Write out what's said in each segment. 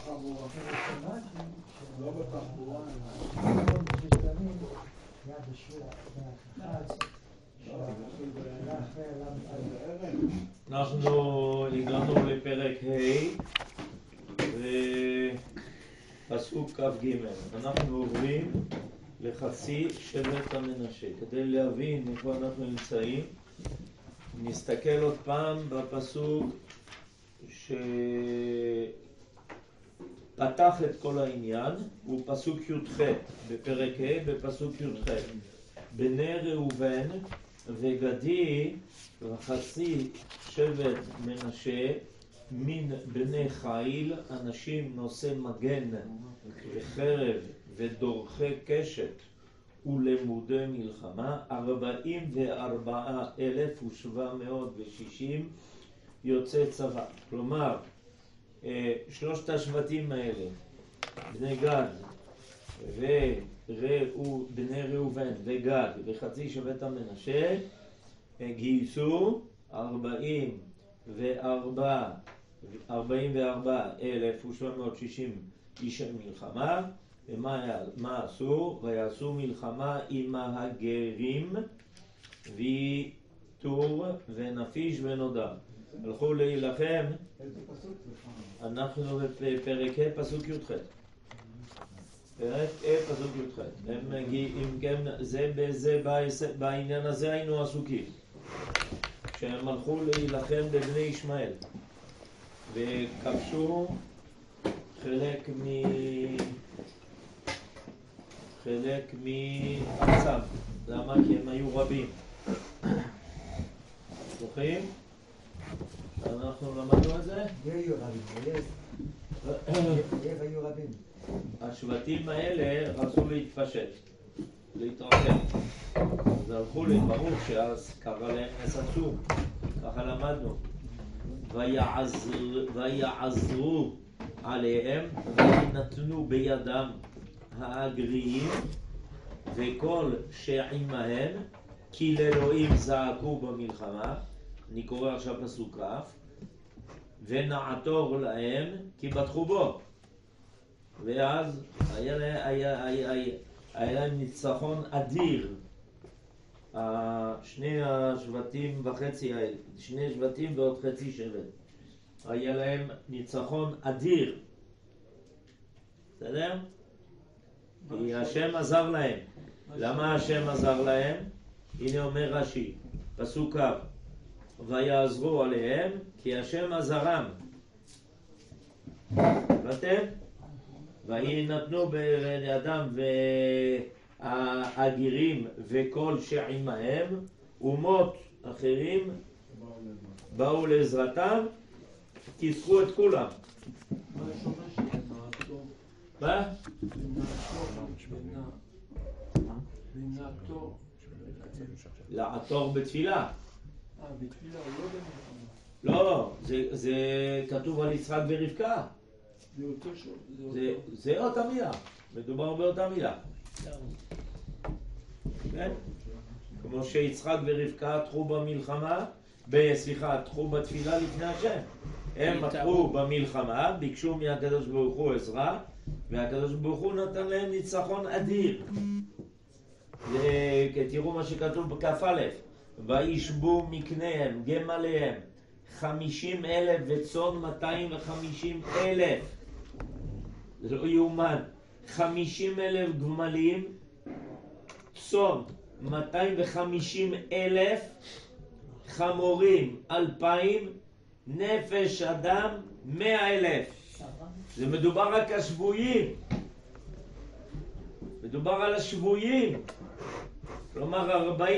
המוערכים שמעתי, לא בתחבורה, היה בשיעור מהחץ, אנחנו הגענו לפרק ה' ופסוק כ"ג. אנחנו עוברים לחצי שבט המנשה. כדי להבין איפה אנחנו נמצאים, נסתכל עוד פעם בפסוק שפתח את כל העניין, הוא פסוק י"ח בפרק ה' בפסוק י"ח. בני ראובן וגדי וחצי שבט מנשה מן בני חיל, אנשים נושא מגן וחרב ודורכי קשת ולמודי מלחמה, 44,760 יוצאי צבא. כלומר, שלושת השבטים האלה, בני גד בני ראובן וגד וחצי שבט המנשה, גייסו 44,760 איש מלחמה. ומה עשו? ויעשו מלחמה עם הגרים ויתור ונפיש ונודע. הלכו להילחם. אנחנו בפרק ה' פסוק י"ח. פרק ה' פסוק י"ח. אם כן, בעניין הזה היינו עסוקים. שהם הלכו להילחם בבני ישמעאל וכבשו חלק מארצם. למה? כי הם היו רבים. זוכרים? אנחנו למדנו את זה? היו רבים. השבטים האלה רצו להתפשט, להתרחב. אז הלכו ברוך שאז קרא להם נס עצום, ככה למדנו. ויעזרו עליהם וינתנו בידם האגריים וכל שעימהם, כי לאלוהים זעקו במלחמה. אני קורא עכשיו פסוק כ', ונעתור להם כי בטחו בו. ואז היה להם ניצחון אדיר. שני השבטים וחצי, שני שבטים ועוד חצי שבט, היה להם ניצחון אדיר. בסדר? כי השם עזר להם. למה השם עזר להם? הנה אומר רש"י, פסוק כ', ויעזרו עליהם כי השם עזרם. הבנתם? וינתנו בידם והגירים וכל שעימהם, אומות אחרים באו לעזרתם, כיסחו את כולם. מה? לעתור בתפילה. בתפילה הוא לא, זה כתוב על יצחק ורבקה. זה אותה מילה, מדובר באותה מילה. כמו שיצחק ורבקה תחו במלחמה, תחו בתפילה לפני השם. הם תחו במלחמה, ביקשו מהקדוש ברוך הוא עזרה, והקדוש ברוך הוא נתן להם ניצחון אדיר. תראו מה שכתוב בכ"א, וישבו מקניהם, גמליהם, 50,000 וצאן 250,000. זה לא יאומן. 50,000 גמלים, צאן 250,000, חמורים 2,000, נפש אדם 100,000. זה מדובר רק על השבויים. מדובר על השבויים. כלומר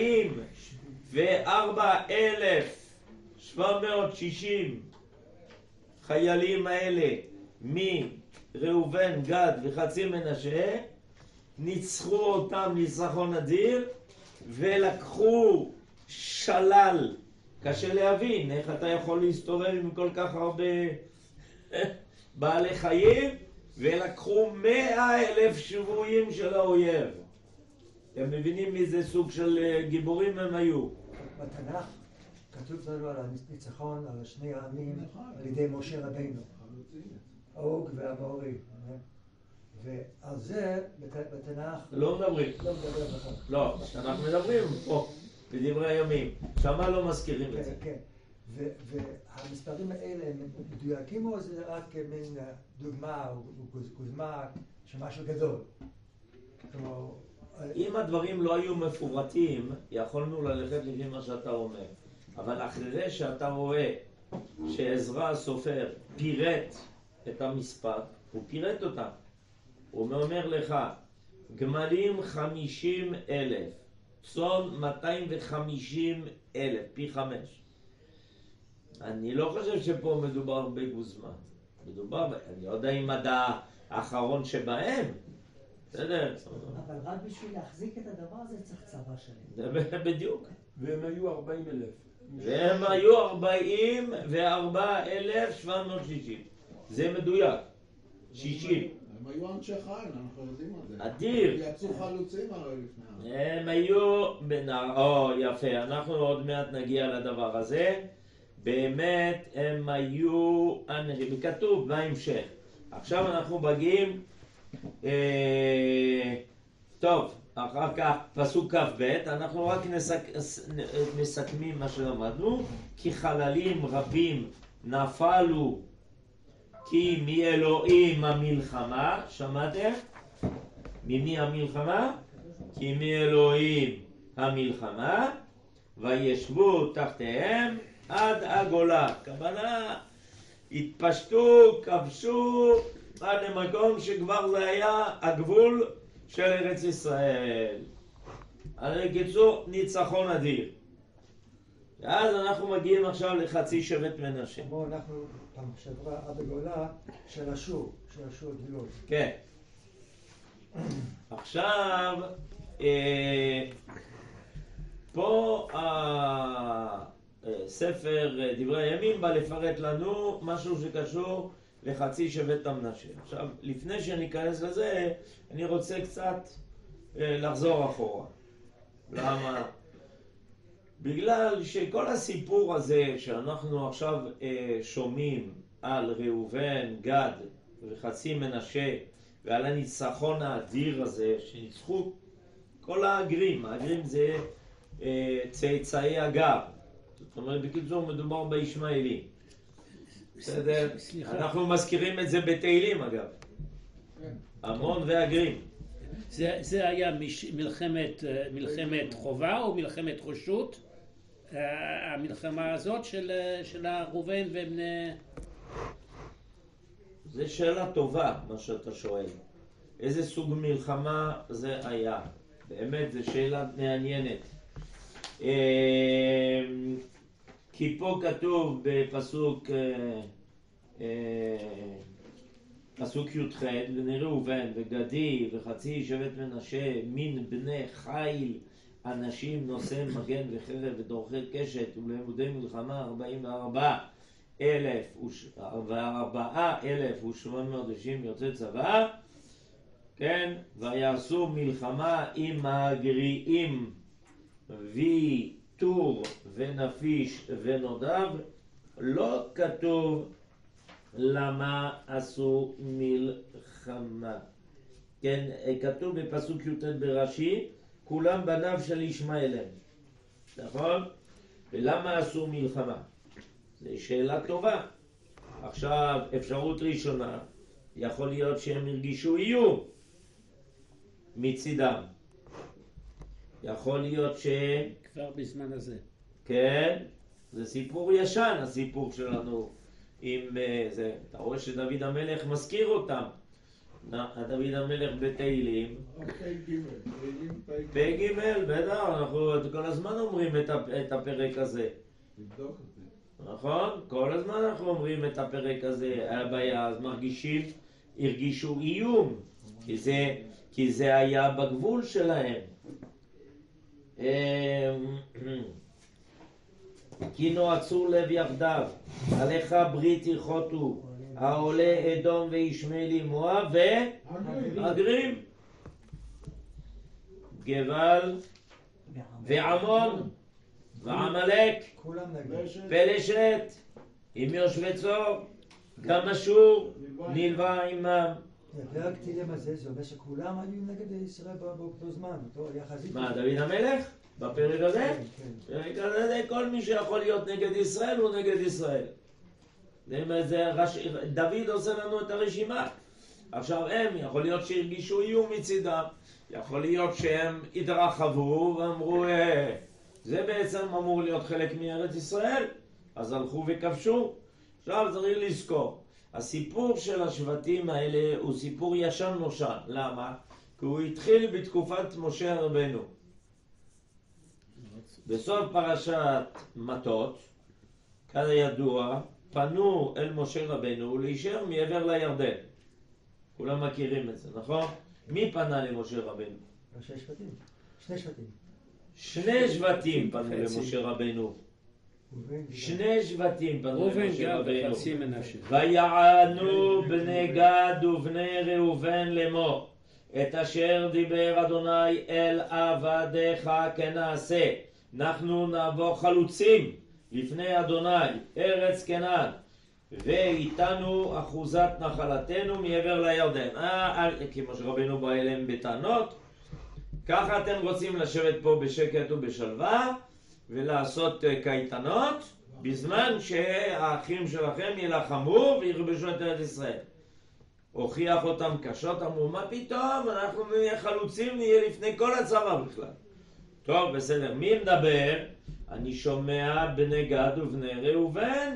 44,760 חיילים האלה מראובן, גד וחצי מנשה ניצחו אותם ניצחון אדיר ולקחו שלל. קשה להבין איך אתה יכול להסתובב עם כל כך הרבה בעלי חיים, ולקחו 100,000 שבויים של האויב. אתם מבינים מאיזה סוג של גיבורים הם היו? בתנ"ך כתוב לנו על הניצחון על שני העמים על ידי משה רבינו. אוג והאמורי. ועל זה בתנ"ך לא מדברים. לא מדבר בכלל. לא, אנחנו מדברים פה, בדברי הימים. שמה לא מזכירים את זה. כן, כן. והמספרים האלה הם מדויקים או זה רק מין דוגמה או גוזמה של משהו גדול? כמו... אם הדברים לא היו מפורטים, יכולנו ללכת לפי מה שאתה אומר. אבל אחרי שאתה רואה שעזרא הסופר פירט את המספר, הוא פירט אותם. הוא אומר לך, גמלים 50,000, צאן 250,000, פי 5. אני לא חושב שפה מדובר בגוזמה. מדובר, אני לא יודע אם עד האחרון שבהם. בסדר? אבל רק בשביל להחזיק את הדבר הזה צריך צבא שלם. בדיוק. והם היו 40,000. והם היו 44,760. זה מדויק. 60. הם היו אנשי חיל, אנחנו יודעים על זה. אדיר. יצאו חלוצים הרי לפני. הם היו יפה, אנחנו עוד מעט נגיע לדבר הזה. באמת הם היו אנשים, כתוב בהמשך. עכשיו אנחנו מגיעים, טוב, אחר כך פסוק כ"ב, אנחנו רק מסכמים מה שלמדנו. כי חללים רבים נפלו כי מאלוהים המלחמה, שמעתם? ממי המלחמה? כי מאלוהים המלחמה, וישבו תחתיהם עד הגולה. כוונה, התפשטו, כבשו עד למקום שכבר זה היה הגבול של ארץ ישראל. אז בקיצור, ניצחון אדיר. ואז אנחנו מגיעים עכשיו לחצי שבט מנשה. כמו אנחנו פעם שעברה עד הגולה של אשור גלילות. כן. עכשיו, פה הספר דברי הימים בא לפרט לנו משהו שקשור לחצי שבט המנשה. עכשיו, לפני שניכנס לזה, אני רוצה קצת לחזור אחורה. למה? בגלל שכל הסיפור הזה שאנחנו עכשיו שומעים על ראובן, גד וחצי מנשה ועל הניצחון האדיר הזה שניצחו כל הגרים. הגרים זה צאצאי הגר. זאת אומרת, בקיצור מדובר בישמעאלים. בסדר? אנחנו מזכירים את זה בתהילים אגב. עמון והגרים. זה היה מלחמת חובה או מלחמת רשות? המלחמה הזאת של ראובן ובני... זה שאלה טובה מה שאתה שואל. איזה סוג מלחמה זה היה? באמת זו שאלה מעניינת. כי פה כתוב בפסוק פסוק י"ח, בני ראובן וגדי וחצי שבט מנשה מן בני חיל אנשים נושא מגן וחרב ודורכי קשת ולעמודי מלחמה 44,790 יוצאי צבא, כן, ויעשו מלחמה עם הגריעים ויתור ונפיש ונודב. לא כתוב למה עשו מלחמה. כן, כתוב בפסוק י"ט ברש"י, כולם בניו של ישמעאל הם. נכון? ולמה עשו מלחמה? זו שאלה טובה. עכשיו, אפשרות ראשונה, יכול להיות שהם הרגישו איום מצידם. יכול להיות כבר בזמן הזה. כן, זה סיפור ישן, הסיפור שלנו. עם זה, אתה רואה שדוד המלך מזכיר אותם. דוד המלך בתהילים. פ"ג, בטח, אנחנו כל הזמן אומרים את הפרק הזה. תבדוק אותי. נכון? כל הזמן אנחנו אומרים את הפרק הזה. הבעיה, אז הרגישו איום. כי זה היה בגבול שלהם. כי נועצו לב יחדיו, עליך ברית יחותו, העולה אדום וישמעאלי מואב והגרים, גבל ועמון ועמלק, כולם נגד. פלשת עם יושבי צור, גם אשור נלווה עמם. פרק תהילים הזה, זה אומר שכולם היו נגד ישראל באותו זמן, אותו היה חזית. מה, דוד המלך? בפרק הזה? כן. בפרק הזה כל מי שיכול להיות נגד ישראל הוא נגד ישראל. דוד עושה לנו את הרשימה. עכשיו הם, יכול להיות שהרגישו איום מצידם, יכול להיות שהם התרחבו ואמרו זה בעצם אמור להיות חלק מארץ ישראל, אז הלכו וכבשו. עכשיו צריך לזכור, הסיפור של השבטים האלה הוא סיפור ישן נושן. למה? כי הוא התחיל בתקופת משה רבנו. בסוף פרשת מטות, כידוע, פנו אל משה רבנו להישאר מעבר לירדן. כולם מכירים את זה, נכון? מי פנה למשה רבנו? ראשי שבטים, שני שבטים. שני שבטים פנו למשה רבנו. שני שבטים פנו למשה רבנו. ויענו בני גד ובני ראובן לאמור, את אשר דיבר אדוני אל עבדיך כנעשה. אנחנו נבוא חלוצים לפני אדוני, ארץ כנען, ואיתנו אחוזת נחלתנו מעבר לירדן. כי משה רבנו בא אליהם בטענות, ככה אתם רוצים לשבת פה בשקט ובשלווה ולעשות קייטנות בזמן שהאחים שלכם ילחמו וירבשו את ארץ ישראל. הוכיח אותם קשות, אמרו מה פתאום, אנחנו נהיה חלוצים, נהיה לפני כל הצבא בכלל. טוב, בסדר, מי מדבר? אני שומע בני גד ובני ראובן.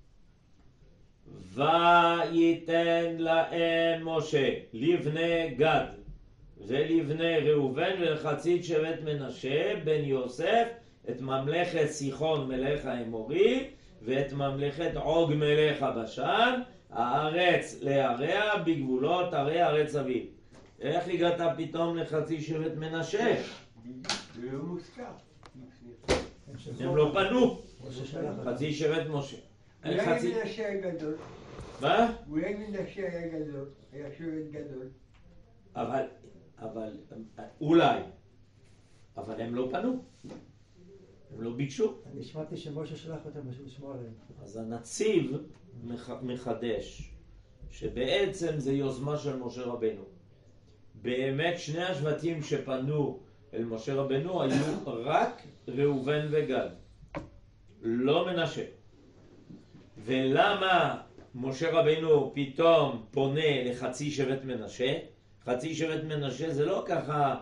וייתן להם משה לבני גד ולבני ראובן ולחצית שבט מנשה בן יוסף את ממלכת סיחון מלך האמורי ואת ממלכת עוג מלך הבשן, הארץ להריה בגבולות הרי ארץ אביב. איך הגעת פתאום לחצי שבט מנשה? זה לא מוזכר. הם לא פנו. חצי שבט משה. אולי מנשה היה גדול. מה? אולי מנשה היה גדול. היה שבט גדול. אבל אולי. אבל הם לא פנו. הם לא ביקשו. אני שמעתי שמשה שלח אותם לשמור עליהם. אז הנציב מחדש שבעצם זה יוזמה של משה רבנו. באמת שני השבטים שפנו אל משה רבנו היו רק ראובן וגד, לא מנשה. ולמה משה רבנו פתאום פונה לחצי שבט מנשה? חצי שבט מנשה זה לא ככה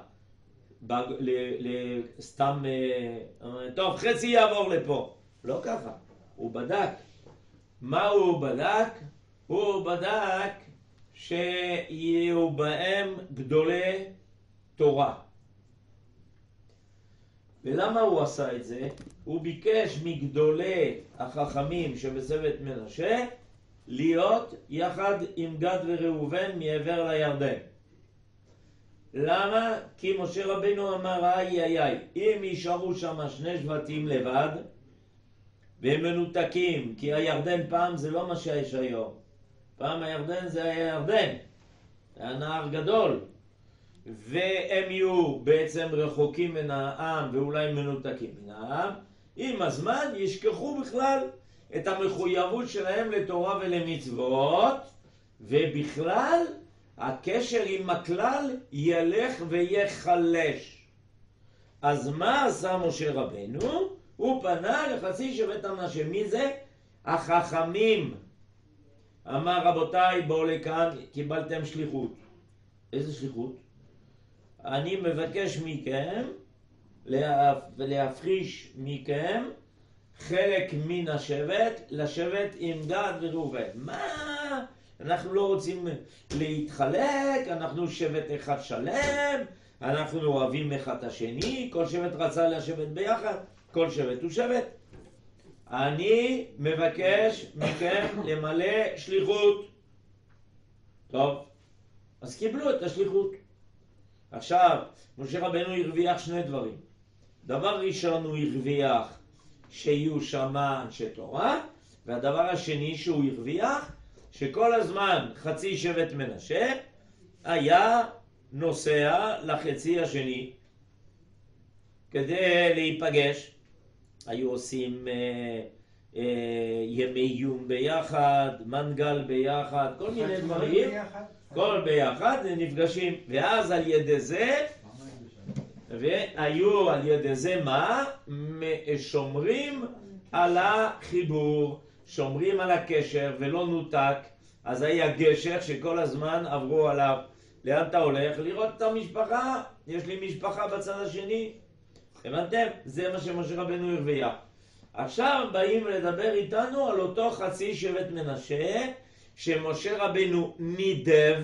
סתם טוב חצי יעבור לפה, לא ככה. הוא בדק. מה הוא בדק? הוא בדק שיהיו בהם גדולי תורה. ולמה הוא עשה את זה? הוא ביקש מגדולי החכמים שבשבט מנשה להיות יחד עם גד וראובן מעבר לירדן. למה? כי משה רבנו אמר איי, אם יישארו שם שני שבטים לבד והם מנותקים, כי הירדן פעם זה לא מה שיש היום. פעם הירדן זה היה ירדן, היה נהר גדול, והם יהיו בעצם רחוקים מן העם ואולי מנותקים מן העם. עם הזמן ישכחו בכלל את המחויבות שלהם לתורה ולמצוות, ובכלל הקשר עם הכלל ילך ויחלש. אז מה עשה משה רבנו? הוא פנה לחצי שבט מנשה. מי זה? החכמים. אמר רבותיי, בואו לכאן, קיבלתם שליחות. איזה שליחות? אני מבקש מכם להפריש מכם חלק מן השבט לשבט עם גד וראובן. מה? אנחנו לא רוצים להתחלק, אנחנו שבט אחד שלם, אנחנו אוהבים אחד את השני, כל שבט רצה לשבת ביחד, כל שבט הוא שבט. אני מבקש מכם למלא שליחות. טוב, אז קיבלו את השליחות. עכשיו, משה רבנו הרוויח שני דברים. דבר ראשון הוא הרוויח שיהיו שם אנשי תורה, והדבר השני שהוא הרוויח שכל הזמן חצי שבט מנשה היה נוסע לחצי השני כדי להיפגש. היו עושים ימי עיון ביחד, מנגל ביחד, כל מיני חתונה דברים, ביחד. כל ביחד נפגשים, ואז על ידי זה, והיו על ידי זה מה? שומרים על החיבור, שומרים על הקשר ולא נותק, אז היה גשר שכל הזמן עברו עליו. לאן אתה הולך? לראות את המשפחה, יש לי משפחה בצד השני. הבנתם? זה מה שמשה רבנו הרוויח. עכשיו באים לדבר איתנו על אותו חצי שבט מנשה, שמשה רבנו נידב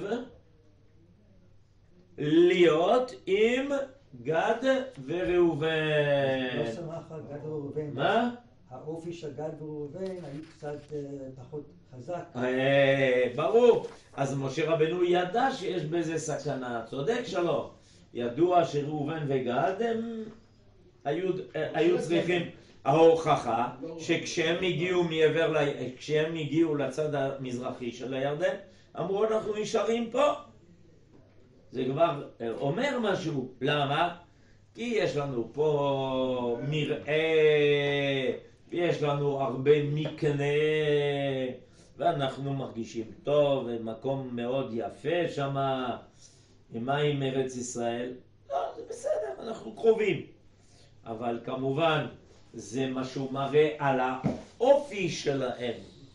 להיות עם גד וראובן. לא שמח על גד וראובן. מה? האופי של גד וראובן היו קצת פחות חזק. ברור. אז משה רבנו ידע שיש בזה סכנה. צודק שלום. ידוע שראובן וגד הם היו צריכים ההוכחה שכשהם הגיעו לצד המזרחי של הירדן, אמרו אנחנו נשארים פה. זה כבר אומר משהו. למה? כי יש לנו פה מרעה, יש לנו הרבה מקנה, ואנחנו מרגישים טוב, ומקום מאוד יפה שם. מה עם ארץ ישראל? לא, זה בסדר, אנחנו קרובים. אבל כמובן זה משהו מראה על האופי שלהם.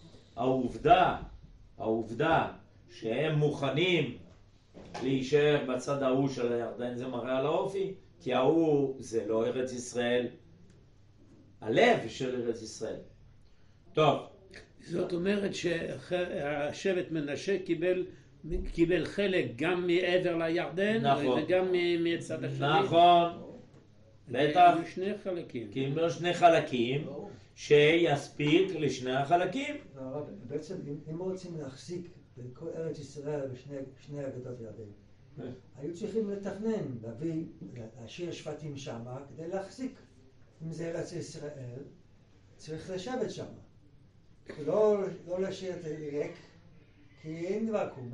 העובדה שהם מוכנים להישאר בצד ההוא של הירדן, זה מראה על האופי, כי ההוא זה לא ארץ ישראל, הלב של ארץ ישראל. טוב. זאת אומרת שהשבט מנשה קיבל חלק גם מעבר לירדן, נכון. וגם מצד השני. נכון. בטח. היו שני חלקים. קיבלו שני חלקים שיספיק לשני החלקים. בעצם אם רוצים להחזיק בכל ארץ ישראל בשני אגדות ירדן, היו צריכים לתכנן, להשאיר שבטים שם כדי להחזיק. אם זה ארץ ישראל, צריך לשבת שם. לא להשאיר את ריק, כי אין ואקום,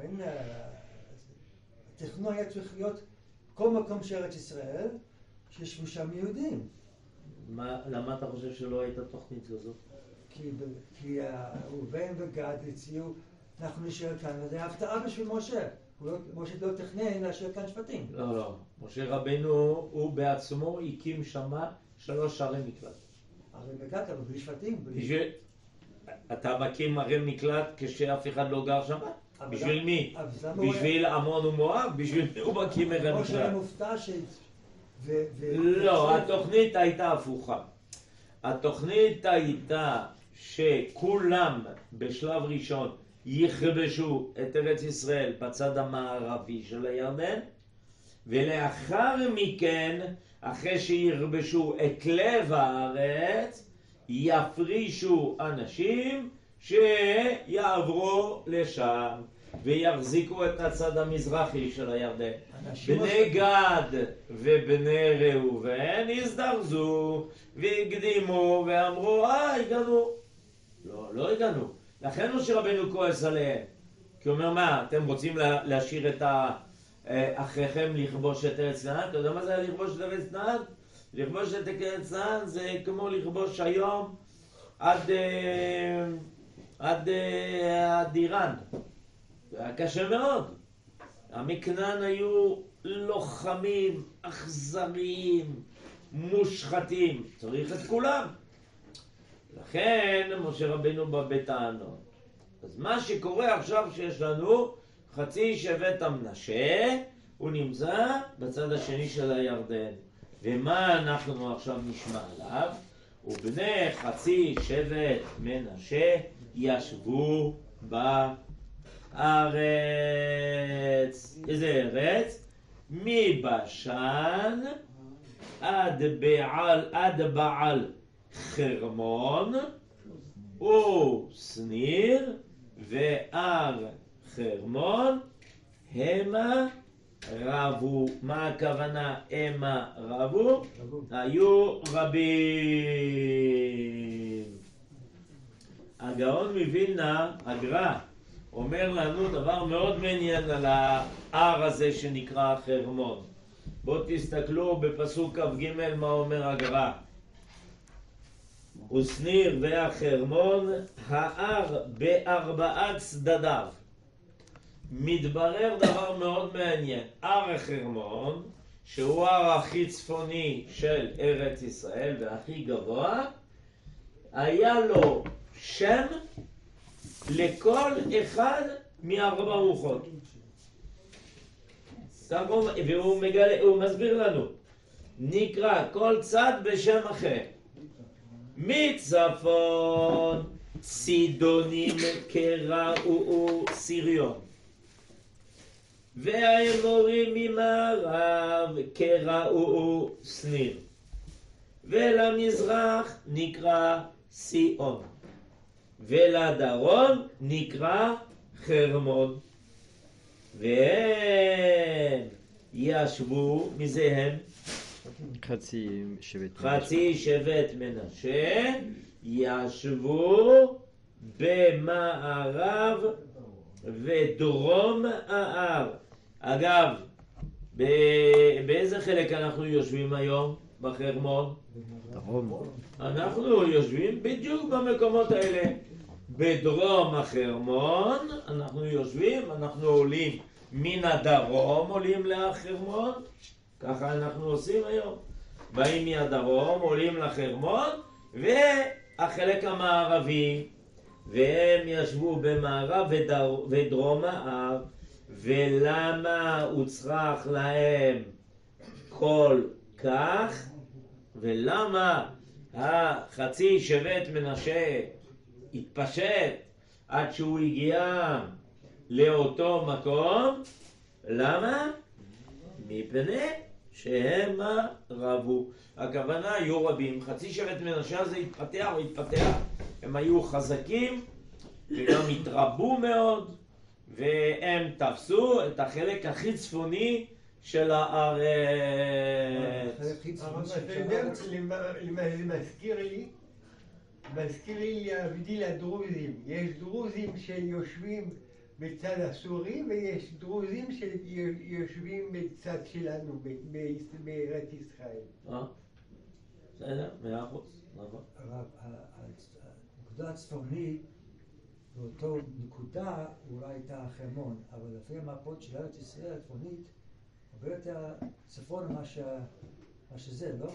התכנון היה צריך להיות כל מקום של ארץ ישראל, שישבו שם יהודים. למה אתה חושב שלא הייתה תוכנית כזאת? כי ראובן וגד הציעו, אנחנו נשאר כאן, וזה הפתעה בשביל משה. משה לא תכנן להשאיר כאן שבטים. לא. משה רבנו, הוא בעצמו הקים שמה 3 ערי מקלט. ערי מקלט, אבל בלי שבטים. אתה מקים ערי מקלט כשאף אחד לא גר שם? בשביל מי? בשביל עמון ומואב? בשביל מי הוא מקים ערי מקלט? משה מופתע לא, התוכנית הייתה הפוכה. התוכנית הייתה שכולם בשלב ראשון יכבשו את ארץ ישראל בצד המערבי של הירדן, ולאחר מכן, אחרי שיכבשו את לב הארץ, יפרישו אנשים שיעברו לשם ויחזיקו את הצד המזרחי של הירדן. בני גד ובני ראובן הזדרזו והקדימו ואמרו הגענו. לא הגענו. לכן משה רבנו כועס עליהם. כי הוא אומר מה, אתם רוצים להשאיר את אחריכם לכבוש את ארץ כנען? אתה יודע מה זה לכבוש את ארץ כנען? לכבוש את ארץ כנען זה כמו לכבוש היום עד איראן. זה היה קשה מאוד. עמי כנען היו לוחמים, אכזריים, מושחתים. צריך את כולם. לכן משה רבנו בא בטענות. אז מה שקורה עכשיו שיש לנו חצי שבט המנשה, הוא נמצא בצד השני של הירדן. ומה אנחנו עכשיו נשמע עליו? ובני חצי שבט מנשה ישבו בארץ. איזה ארץ? מבשן עד בעל חרמון ושניר והר חרמון המה רבו. מה הכוונה המה רבו? היו רבים. הגאון מווילנה, הגר"א, אומר לנו דבר מאוד מעניין על ההר הזה שנקרא חרמון. בואו תסתכלו בפסוק כ"ג מה אומר הגר"א. ושניר והחרמון, ההר בארבעה צדדיו. מתברר דבר מאוד מעניין. הר החרמון, שהוא ההר הכי צפוני של ארץ ישראל והכי גבוה, היה לו שם לכל אחד מארבע רוחות. והוא מסביר לנו, נקרא כל צד בשם אחר. מצפון צידונים קראו סיריון, והאמורים ממערב קראו שניר, ולמזרח נקרא סיון, ולדרום נקרא חרמון. והם ישבו, מזה הם? חצי שבט מנשה ישבו במערב ודרום ההר. אגב, באיזה חלק אנחנו יושבים היום בחרמון? אנחנו יושבים בדיוק במקומות האלה. בדרום החרמון אנחנו יושבים, אנחנו עולים מן הדרום, עולים לחרמון, ככה אנחנו עושים היום. באים מהדרום, עולים לחרמון, והחלק המערבי, והם ישבו במערב ודרום ההר. ולמה הוצרך להם כל כך? ולמה החצי שבט מנשה התפשט עד שהוא הגיע לאותו מקום? למה? מפני שהם רבו. הכוונה היו רבים. חצי שבט מנשה הזה התפתח והתפתח. הם היו חזקים וגם התרבו מאוד, והם תפסו את החלק הכי צפוני של הארץ. אבל אתה יודע למה זה מזכיר לי להבדיל הדרוזים. יש דרוזים שיושבים בצד הסורי, ויש דרוזים שיושבים בצד שלנו, בארץ ישראל. בסדר, 100%, נכון. הנקודה הצפונית, באותו נקודה אולי הייתה החרמון, אבל לפי המפות של ארץ ישראל הצפונית, הרבה יותר צפון מה שזה, לא?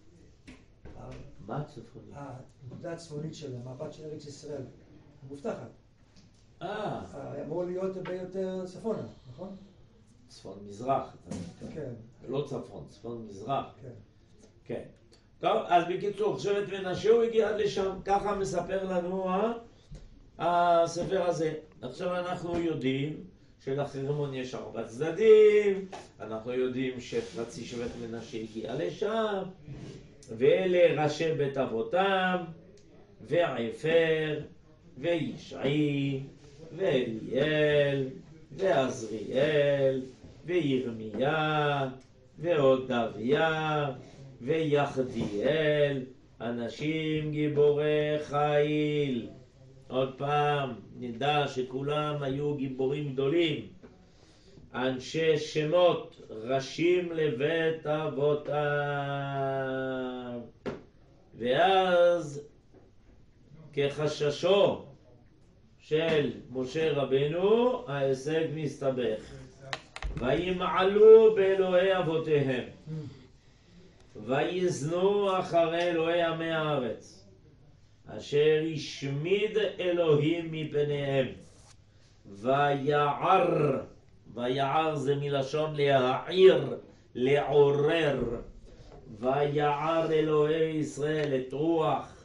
מה צפונית? הנקודה הצפונית של המפת של ארץ ישראל, מובטחת. אמור להיות הרבה יותר צפונה, נכון? צפון מזרח. כן. לא צפון, צפון מזרח. כן. כן. טוב, אז בקיצור, שבט מנשה הוא הגיע עד לשם, ככה מספר לנו הספר הזה. עכשיו אנחנו יודעים שלחרמון יש 4 צדדים, אנחנו יודעים שחצי שבט מנשה הגיע לשם, ואלה ראשי בית אבותם, ועפר, וישעי, ואליאל, ועזריאל, וירמיה, ועודביה, ויחדיאל, אנשים גיבורי חיל. עוד פעם, נדע שכולם היו גיבורים גדולים, אנשי שמות, ראשים לבית אבותם. ואז כחששו של משה רבנו, ההישג מסתבך. וימעלו באלוהי אבותיהם, ויזנו אחרי אלוהי עמי הארץ, אשר השמיד אלוהים מפניהם. ויער זה מלשון להעיר, לעורר. ויער אלוהי ישראל את רוח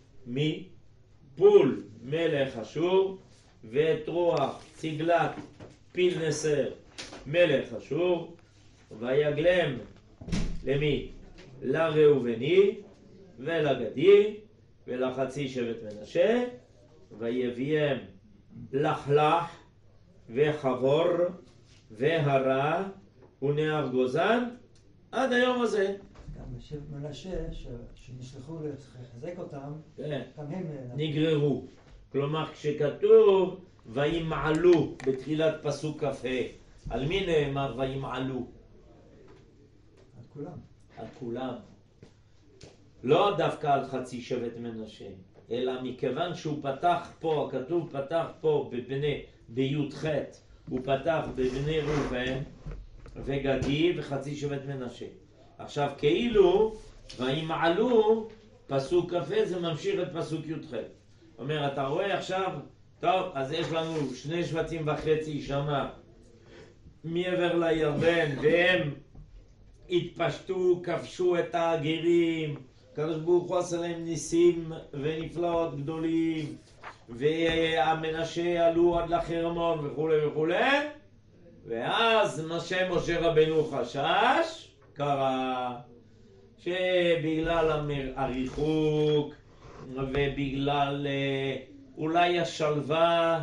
מפול מלך אשור, ואת רוח ציגלת פילנסר מלך אשור, ויגלם למי? לראובני ולגדי ולחצי שבט מנשה, ויביאם לחלח וחבור והרה ונהר גוזן עד היום הזה. גם שבט מנשה שנשלחו לחזק אותם, כן. גם הם נגררו. כלומר כשכתוב וימעלו בתחילת פסוק כ"ה, על מי נאמר וימעלו? על כולם. על כולם. לא דווקא על חצי שבט מנשה, אלא מכיוון שהוא פתח פה, הכתוב פתח פה בי"ח, הוא פתח בבני ראובן וגדי וחצי שבט מנשה. עכשיו כאילו, וימעלו, פסוק כ"ה זה ממשיך את פסוק י"ח. אומר, אתה רואה עכשיו, טוב, אז יש לנו 2.5 שבטים שמה מעבר לירדן, והם התפשטו, כבשו את הגרים, הקדוש ברוך הוא עשה להם ניסים ונפלאות גדולים, והמנשה עלו עד לחרמון וכולי וכולי, ואז משה רבנו חשש, קרה שבגלל הריחוק ובגלל אולי השלווה,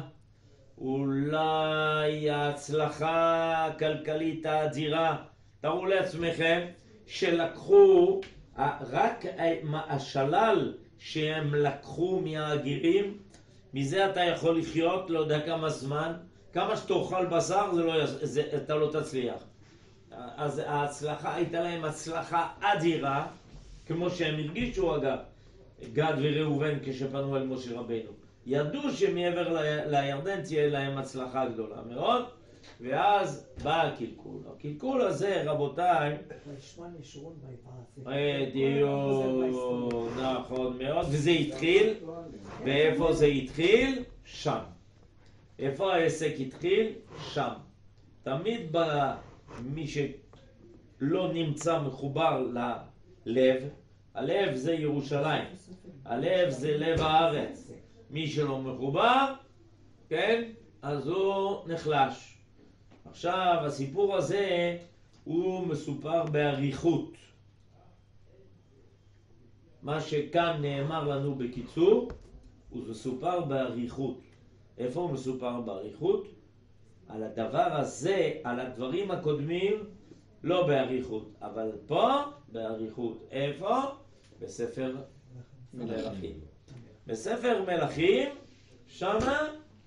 אולי ההצלחה הכלכלית האדירה, תראו לעצמכם שלקחו רק השלל שהם לקחו מהגרים, מזה אתה יכול לחיות לא יודע כמה זמן, כמה שתאכל בשר אתה לא תצליח. אז ההצלחה הייתה להם הצלחה אדירה, כמו שהם הרגישו אגב, גד וראובן כשפנו אל משה רבנו. ידעו שמעבר לירדן תהיה להם הצלחה גדולה מאוד, ואז בא הקלקול. הקלקול הזה, רבותיי, נכון מאוד, וזה התחיל, ואיפה זה התחיל? שם. איפה העסק התחיל? שם. תמיד מי שלא נמצא מחובר ללב, הלב זה ירושלים, הלב זה לב הארץ. מי שלא מחובר, כן, אז הוא נחלש. עכשיו הסיפור הזה הוא מסופר באריכות. מה שכאן נאמר לנו בקיצור, הוא מסופר באריכות. איפה הוא מסופר באריכות? על הדבר הזה, על הדברים הקודמים, לא באריכות, אבל פה באריכות. איפה? בספר מלכים. בספר מלכים, שמה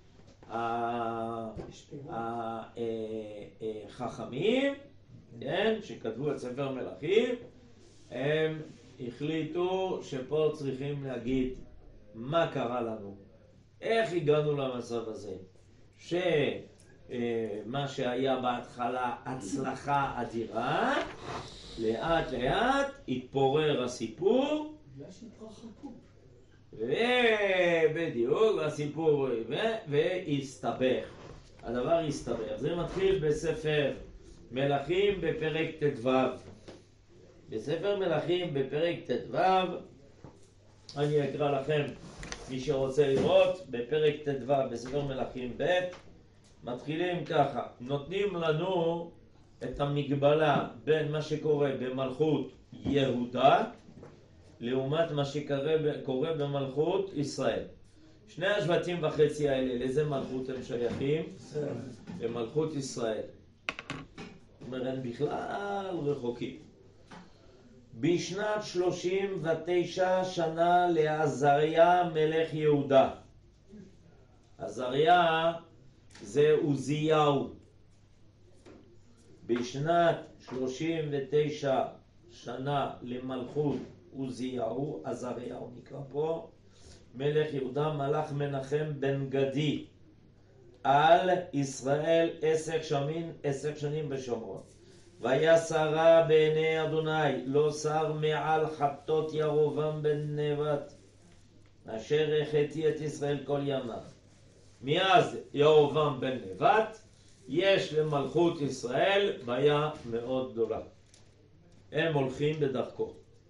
החכמים, כן, שכתבו את ספר מלכים, הם החליטו שפה צריכים להגיד מה קרה לנו, איך הגענו למצב הזה, שמה שהיה בהתחלה הצלחה אדירה, לאט לאט התפורר הסיפור, ובדיוק הסיפור והסתבך, הדבר הסתבך. זה מתחיל בספר מלכים בפרק ט"ו. בספר מלכים בפרק ט"ו, אני אקרא לכם, מי שרוצה לראות, בפרק ט"ו בספר מלכים ב', מתחילים ככה, נותנים לנו את המגבלה בין מה שקורה במלכות יהודה לעומת מה שקורה במלכות ישראל. 2.5 השבטים האלה, לאיזה מלכות הם שייכים? למלכות ישראל. זאת אומרת, הם בכלל רחוקים. בשנת 39 שנה לעזריה מלך יהודה. עזריה זה עוזיהו. בשנת 39 שנה למלכות עוזיהו, עזריהו נקרא פה, מלך יהודה, מלך מנחם בן גדי על ישראל 10 שנים בשומרון. והיה שרה בעיני אדוני, לא שר מעל חטות ירובעם בן נבט, אשר החטיא את ישראל כל ימיו. מאז ירובעם בן נבט יש למלכות ישראל בעיה מאוד גדולה. הם הולכים בדרכו.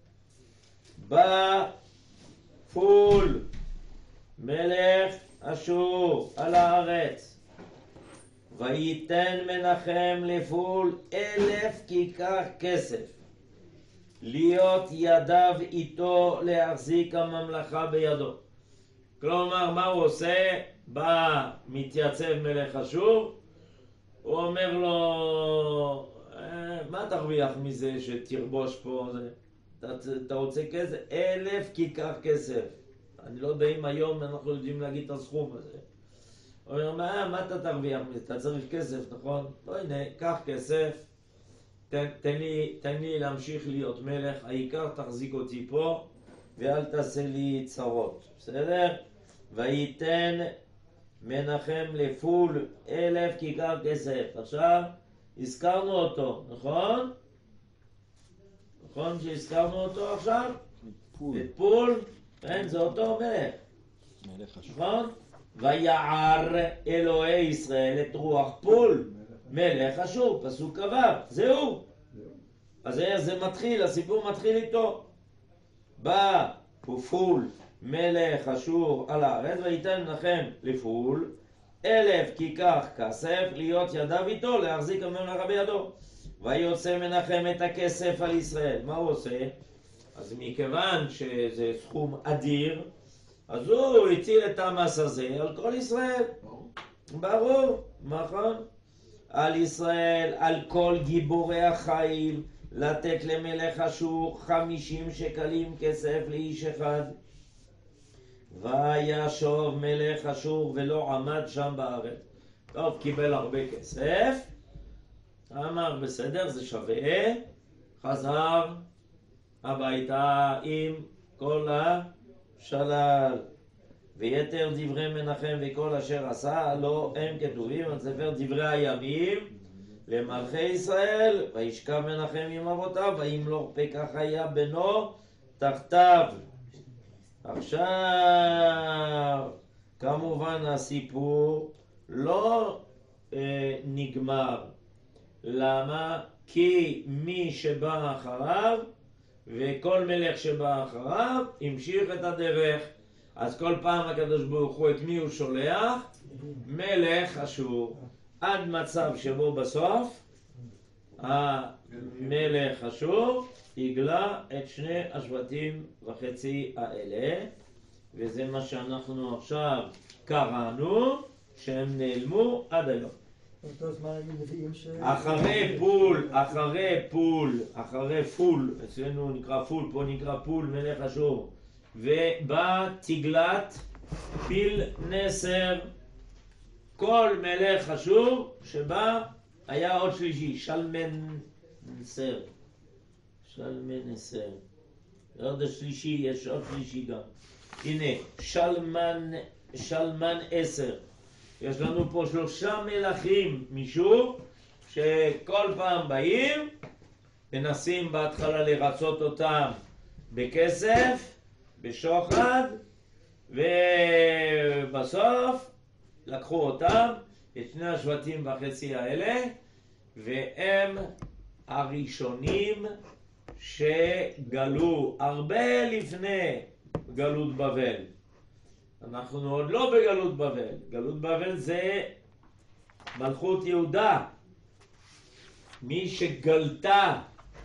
בא פול מלך אשור על הארץ, וייתן מנחם לפול 1,000 כיכר כסף, להיות ידיו איתו להחזיק הממלכה בידו. כלומר, מה הוא עושה? בא מתייצב מלך אשור, הוא אומר לו, מה תרוויח מזה שתרבוש פה? אתה רוצה כסף? 1,000 כיכר כסף. אני לא יודע אם היום אנחנו יודעים להגיד את הסכום הזה. הוא אומר, מה אתה תרוויח מזה? אתה צריך כסף, נכון? לא, הנה, קח כסף, תן לי להמשיך להיות מלך, העיקר תחזיק אותי פה, ואל תעשה לי צרות, בסדר? וייתן מנחם לפול 1,000 כיכר כסף. עכשיו הזכרנו אותו, נכון? נכון שהזכרנו אותו עכשיו? את פול, כן, זה אותו מלך. נכון? ויער אלוהי ישראל את רוח פול, מלך אשור, פסוק כ"ו, זהו. אז זה מתחיל, הסיפור מתחיל איתו. בא פול מלך אשור על הארץ, וייתן מנחם לפול 1,000 כיכר כסף להיות ידיו איתו, להחזיק הממלכה בידו. ויוצא מנחם את הכסף על ישראל. מה הוא עושה? אז מכיוון שזה סכום אדיר, אז הוא הציל את המס הזה על כל ישראל. ברור, נכון? על ישראל, על כל גיבורי החיל, לתת למלך אשור 50 שקלים כסף לאיש אחד. וישוב מלך אשור ולא עמד שם בארץ. טוב, קיבל הרבה כסף, אמר בסדר, זה שווה, חזר הביתה עם כל השלל. ויתר דברי מנחם וכל אשר עשה לא הם כתובים על ספר דברי הימים למלכי ישראל. וישכב מנחם עם אבותיו, וימלוך פקח היה בנו תחתיו. עכשיו כמובן הסיפור לא נגמר. למה? כי מי שבא אחריו וכל מלך שבא אחריו המשיך את הדרך. אז כל פעם הקדוש ברוך הוא את מי הוא שולח? מלך אשור. עד מצב שבו בסוף המלך אשור יגלה את 2.5 האלה, וזה מה שאנחנו עכשיו קראנו, שהם נעלמו עד היום. באותו זמן היו נביאים ש... אחרי פול, אצלנו נקרא פול, פה נקרא פול מלך אשור, ובא תגלת פיל נסר. כל מלך אשור שבא היה עוד שלישי, שלמנסר. עוד השלישי, יש עוד שלישי גם. הנה, שלמן 10. יש לנו פה 3 מלכים משור שכל פעם באים, מנסים בהתחלה לרצות אותם בכסף, בשוחד, ובסוף לקחו אותם, את 2.5 האלה, והם הראשונים שגלו הרבה לפני גלות בבל. אנחנו עוד לא בגלות בבל. גלות בבל זה מלכות יהודה. מי שגלתה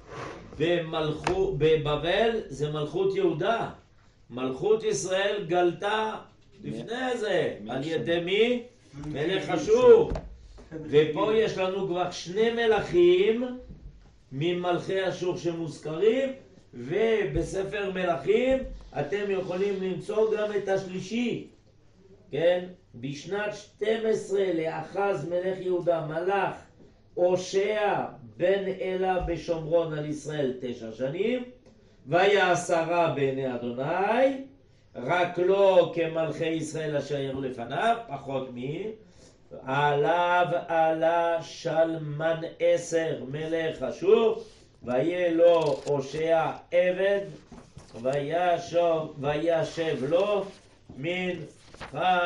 בבבל זה מלכות יהודה. מלכות ישראל גלתה לפני זה. על ידי מי? מלך אשור. ופה יש לנו כבר 2 מלכים ממלכי אשור שמוזכרים, ובספר מלכים אתם יכולים למצוא גם את השלישי. כן? בשנת 12 לאחז מלך יהודה מלך הושע בן אלה בשומרון על ישראל 9 שנים, והיה 10 בעיני אדוני, רק לא כמלכי ישראל אשר לפניו, פחות מי. עליו עלה שלמן 10 מלך אשור, ויהיה לו הושע עבד, וישב לו מנחה.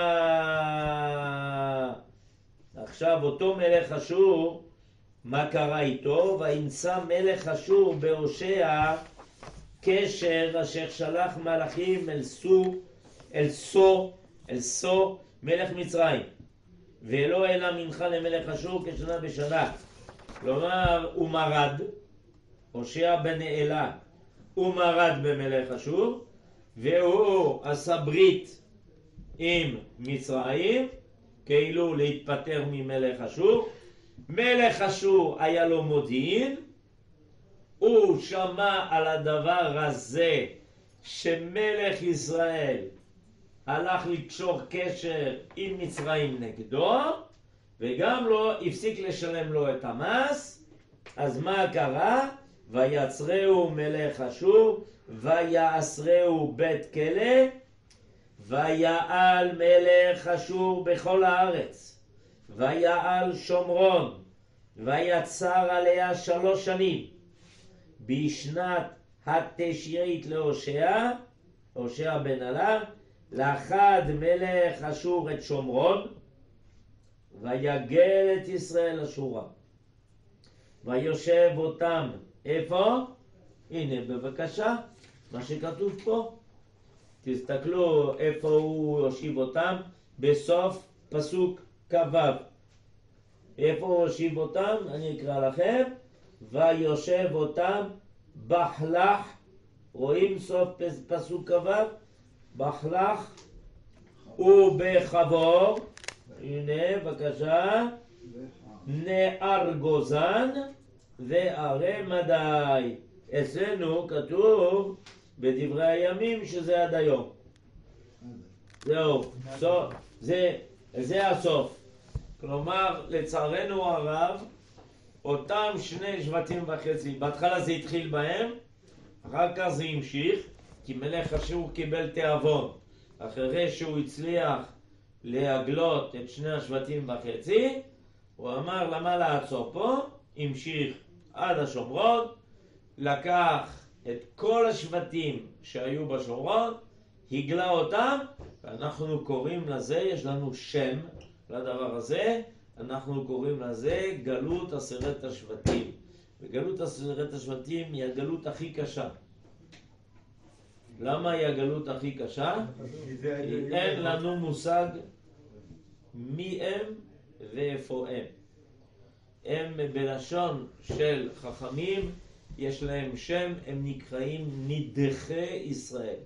עכשיו אותו מלך אשור, מה קרה איתו? וימצא מלך אשור בהושע קשר אשר שלח מלאכים אל סו מלך מצרים, ולא אלא מנחה למלך אשור כשנה בשנה. כלומר הוא מרד, הושע בן אלה הוא מרד במלך אשור, והוא עשה ברית עם מצרים כאילו להתפטר ממלך אשור. מלך אשור היה לו מודיעין, הוא שמע על הדבר הזה שמלך ישראל הלך לקשור קשר עם מצרים נגדו, וגם לא הפסיק לשלם לו את המס. אז מה קרה? ויצרהו מלך אשור, ויאסרהו בית כלא, ויעל מלך אשור בכל הארץ, ויעל שומרון, ויצר עליה 3 שנים. בשנת התשיעית להושע, הושע בן אלה, לחד מלך אשור את שומרון, ויגל את ישראל אשורה. ויושב אותם, איפה? הנה בבקשה, מה שכתוב פה. תסתכלו איפה הוא יושיב אותם, בסוף פסוק כ"ו. איפה הוא יושיב אותם? אני אקרא לכם. ויושב אותם בחלך, רואים סוף פסוק כ"ו? בחלך ובחבור, הנה בבקשה, נער גוזן וערי מדי. אצלנו כתוב בדברי הימים שזה עד היום. זהו, זה הסוף. כלומר, לצערנו הרב, אותם 2.5 שבטים, בהתחלה זה התחיל בהם, אחר כך זה המשיך, כי מלך אשור קיבל תיאבון. אחרי שהוא הצליח להגלות את 2.5 שבטים, הוא אמר למה לעצור פה, המשיך עד השומרון, לקח את כל השבטים שהיו בשומרון, הגלה אותם, ואנחנו קוראים לזה, יש לנו שם לדבר הזה, אנחנו קוראים לזה גלות 10 השבטים. וגלות 10 השבטים היא הגלות הכי קשה. למה היא הגלות הכי קשה? כי אין לנו מושג מי הם ואיפה הם. הם בלשון של חכמים, יש להם שם, הם נקראים נידחי ישראל.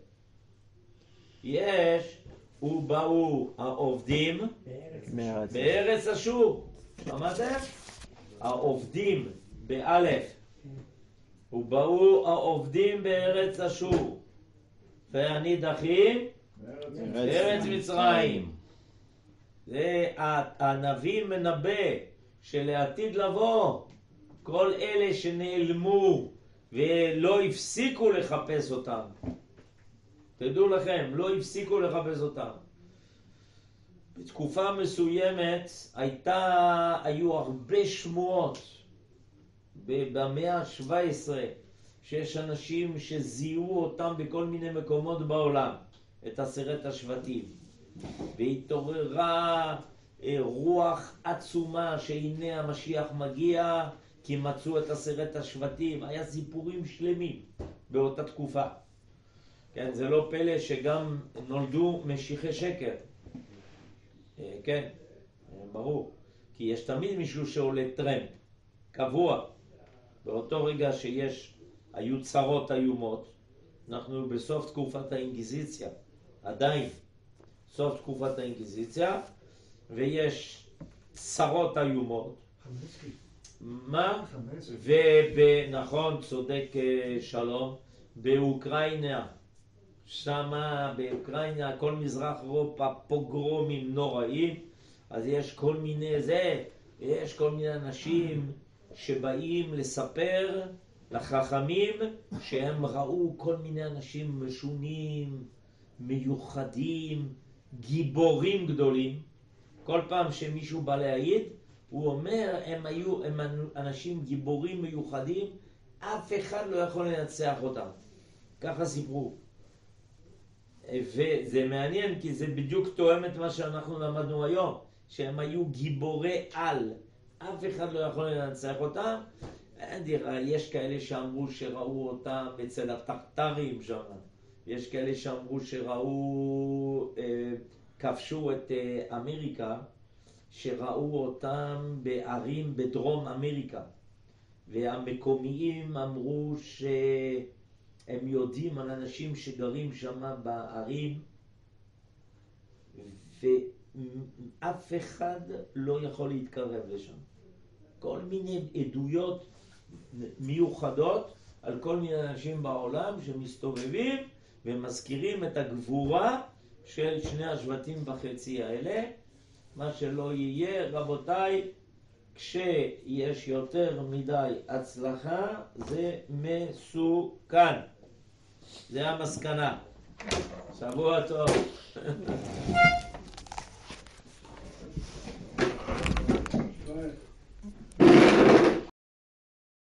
יש, ובאו העובדים בארץ אשור. שמעתם? העובדים באלף. ובאו העובדים בארץ אשור. והנידחים בארץ מצרים. זה הנביא מנבא שלעתיד לבוא כל אלה שנעלמו ולא הפסיקו לחפש אותם. תדעו לכם, לא הפסיקו לחפש אותם. בתקופה מסוימת היו הרבה שמועות במאה ה-17 שיש אנשים שזיהו אותם בכל מיני מקומות בעולם, את 10 השבטים. והתעוררה רוח עצומה שהנה המשיח מגיע כי מצאו את 10 השבטים. היה סיפורים שלמים באותה תקופה. כן, זה לא פלא שגם נולדו משיחי שקר. כן, ברור. כי יש תמיד מישהו שעולה טרמפ, קבוע. באותו רגע היו צרות איומות, אנחנו בסוף תקופת האינקוויזיציה, עדיין סוף תקופת האינקוויזיציה, ויש צרות איומות. מה? נכון, צודק שלום, באוקראינה, שמה באוקראינה, כל מזרח אירופה, פוגרומים נוראים, אז יש כל מיני אנשים שבאים לספר לחכמים שהם ראו כל מיני אנשים משונים, מיוחדים, גיבורים גדולים. כל פעם שמישהו בא להעיד, הוא אומר, הם אנשים גיבורים מיוחדים, אף אחד לא יכול לנצח אותם. ככה סיפרו. וזה מעניין כי זה בדיוק תואם את מה שאנחנו למדנו היום, שהם היו גיבורי על, אף אחד לא יכול לנצח אותם. יש כאלה שאמרו שראו אותם אצל הטרטרים שם, יש כאלה שאמרו שראו, כבשו את אמריקה, שראו אותם בערים בדרום אמריקה, והמקומיים אמרו שהם יודעים על אנשים שגרים שם בערים, ואף אחד לא יכול להתקרב לשם. כל מיני עדויות מיוחדות על כל מיני אנשים בעולם שמסתובבים ומזכירים את הגבורה של 2.5 השבטים האלה. מה שלא יהיה, רבותיי, כשיש יותר מדי הצלחה זה מסוכן. זה המסקנה. שבוע טוב.